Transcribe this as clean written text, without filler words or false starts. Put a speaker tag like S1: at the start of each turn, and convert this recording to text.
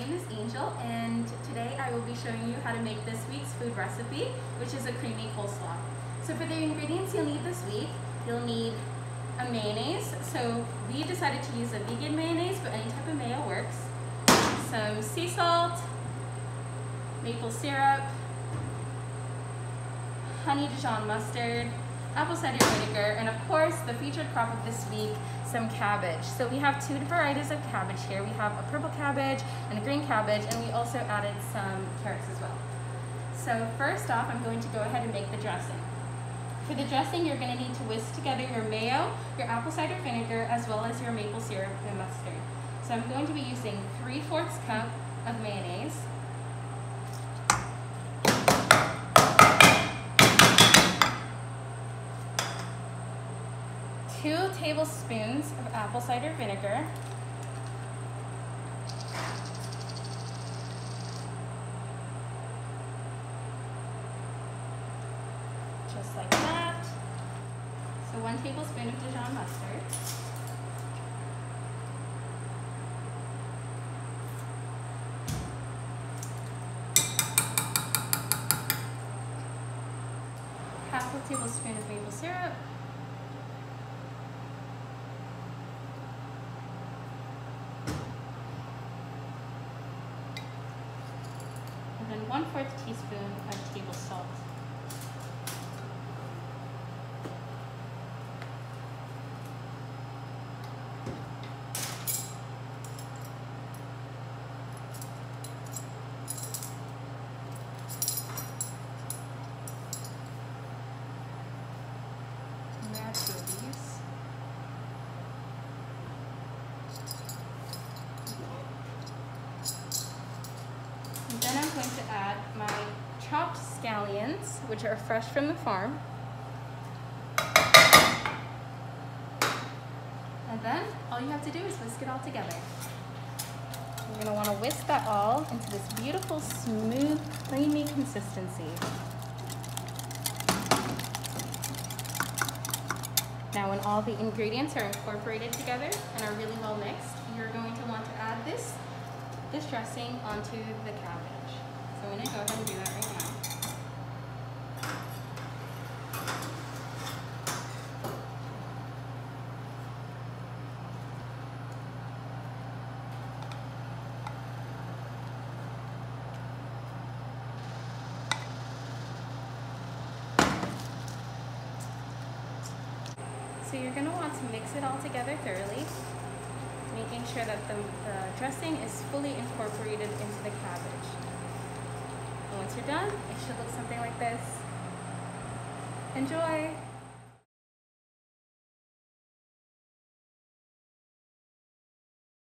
S1: name is Angel, and today I will be showing you how to make this week's food recipe, which is a creamy coleslaw. So for the ingredients you'll need this week, you'll need a mayonnaise. So we decided to use a vegan mayonnaise, but any type of mayo works. Some sea salt, maple syrup, honey Dijon mustard, apple cider vinegar, and of course the featured crop of this week, some cabbage. So we have two varieties of cabbage here. We have a purple cabbage and a green cabbage, and we also added some carrots as well. So first off, I'm going to go ahead and make the dressing. For the dressing, you're going to need to whisk together your mayo, your apple cider vinegar, as well as your maple syrup and mustard. So I'm going to be using 3/4 cup of mayonnaise, 2 tablespoons of apple cider vinegar, just like that. So 1 tablespoon of Dijon mustard, half a tablespoon of maple syrup, and then 1/4 teaspoon of table salt. And add 2 of these. And then I'm going to add my chopped scallions, which are fresh from the farm. And then all you have to do is whisk it all together. You're going to want to whisk that all into this beautiful, smooth, creamy consistency. Now when all the ingredients are incorporated together and are really well mixed, you're going to want to add this dressing onto the cabbage. So I'm going to go ahead and do that right now. So you're going to want to mix it all together thoroughly, making sure that the dressing is fully incorporated into the cabbage. And once you're done, it should look something like this. Enjoy!